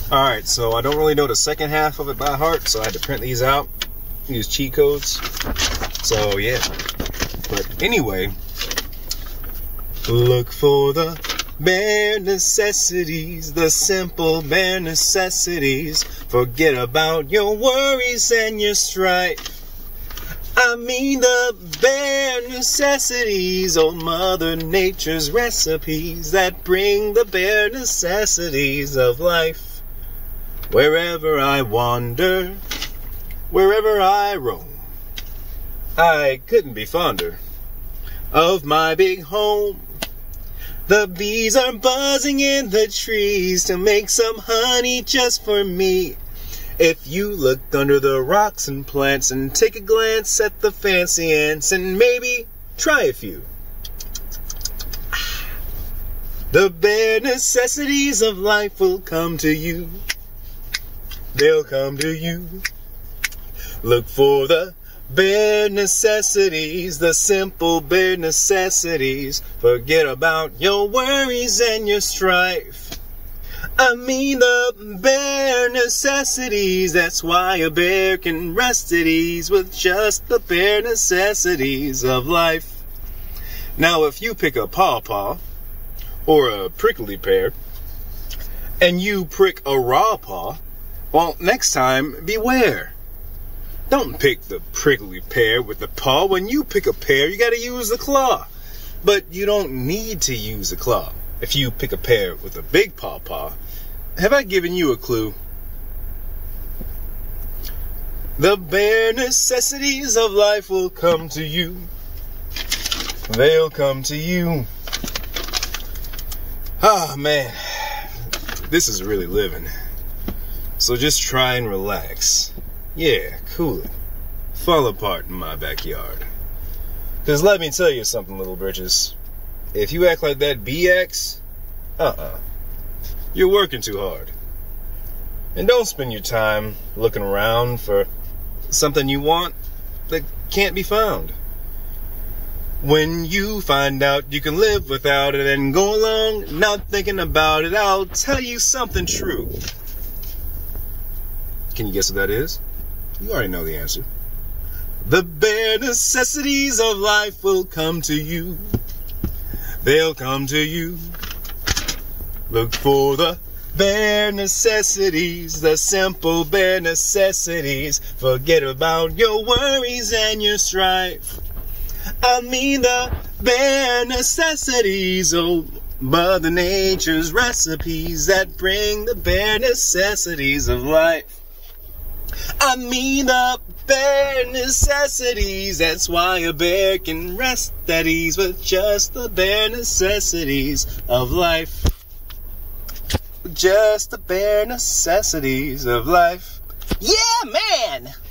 Alright, so I don't really know the second half of it by heart, so I had to print these out, use cheat codes. So yeah. But anyway, look for the bare necessities, the simple bare necessities. Forget about your worries and your strife. I mean the bare necessities, oh Mother Nature's recipes that bring the bare necessities of life. Wherever I wander, wherever I roam, I couldn't be fonder of my big home. The bees are buzzing in the trees to make some honey just for me. If you look under the rocks and plants and take a glance at the fancy ants and maybe try a few. The bare necessities of life will come to you. They'll come to you. Look for the bare necessities, the simple bare necessities. Forget about your worries and your strife. I mean the bare necessities. That's why a bear can rest at ease with just the bare necessities of life. Now if you pick a pawpaw or a prickly pear and you prick a raw paw, well, next time beware. Don't pick the prickly pear with the paw. When you pick a pear, you gotta use the claw. But you don't need to use the claw. If you pick a pear with a big pawpaw, have I given you a clue? The bare necessities of life will come to you. They'll come to you. Ah, man. This is really living. So just try and relax. Yeah, cool it. Fall apart in my backyard. Because let me tell you something, little britches. If you act like that BX, you're working too hard. And don't spend your time looking around for something you want that can't be found. When you find out you can live without it and go along not thinking about it, I'll tell you something true. Can you guess what that is? You already know the answer. The bare necessities of life will come to you. They'll come to you. Look for the bare necessities, the simple bare necessities. Forget about your worries and your strife. I mean the bare necessities, oh Mother Nature's recipes that bring the bare necessities of life. I mean the bare necessities. That's why a bear can rest at ease with just the bare necessities of life. Just the bare necessities of life. Yeah, man!